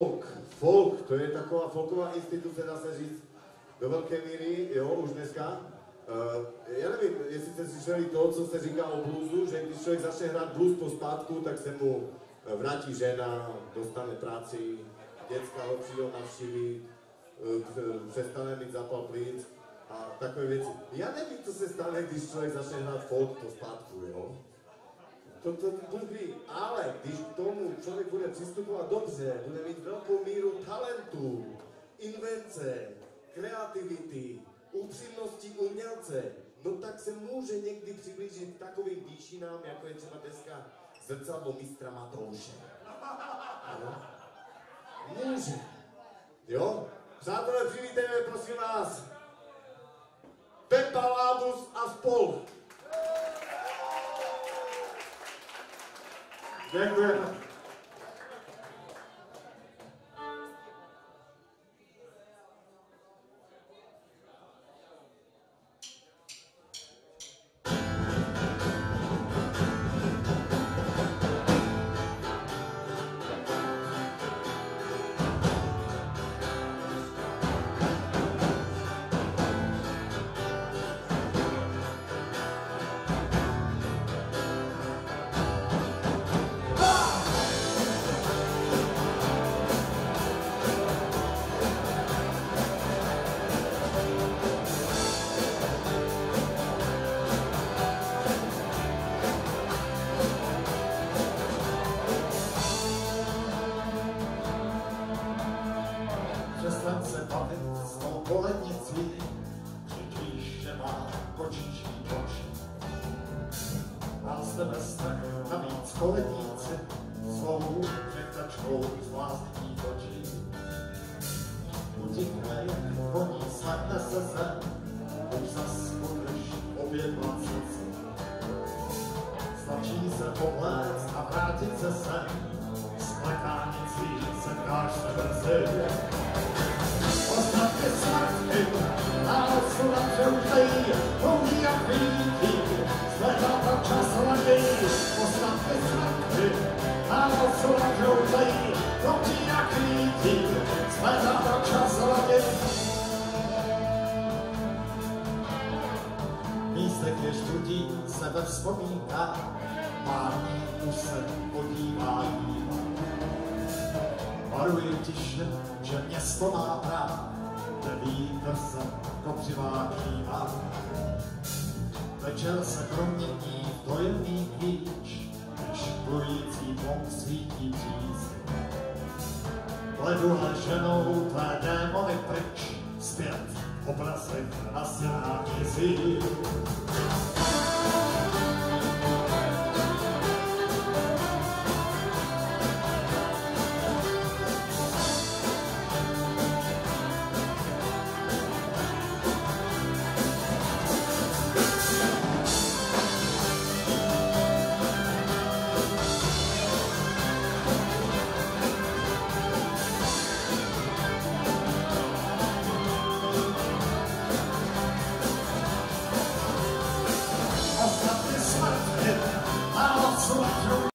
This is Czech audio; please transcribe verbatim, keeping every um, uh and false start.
Folk, folk, to je taková folková instituce, dá se říct, do velké míry, jo, už dneska. Uh, já nevím, jestli jste slyšeli to, co se říká o bluesu, že když člověk začne hrát blues po zpátku, tak se mu vrátí žena, dostane práci, děcka ho přijdou navštívit, uh, přestane mít zápal plic a takové věci. Já nevím, co se stane, když člověk začne hrát folk po zpátku, jo. To, to, to ví, ale když k tomu člověk bude přistupovat dobře, bude mít velkou míru talentu, invence, kreativity, upřímnosti umělce, no tak se může někdy přiblížit k takovým výšinám, jako je třeba dneska zrcadlo mistra Matouše. Jo? Může. Jo? Přátelé, přivítejme, prosím vás, Pepa Lábus a spol. Děkujeme. Přestaň se bavit s tou kolednicí, křičíš, že má kočičí oči. Má z tebe strach navíc koledníci, svou řechtačkou zvláštní očí. Utíkne jak koní, slehne se zem, už zas budeš opět dvacet. Stačí se povléct a vrátit se sem, s plekánicí setkáš se brzy. Ostatně sladky, nálesu na přeužejí, touží a chvítí, zvedá tam čas hladí. Ostatně sladky, nálesu na přeužejí, touží a chvítí, zvedá tam čas hladí. Místek, jež budí se ve vzpomínkách, pární už se podívají. Varuji tiše, že město má práv, kde vítr se kopřivá kývá. Večer se promění v dojemný kýč, když plující plom svítí přízd. Ledu ženou tvé démony pryč, zpět v obrazech na silách jezí.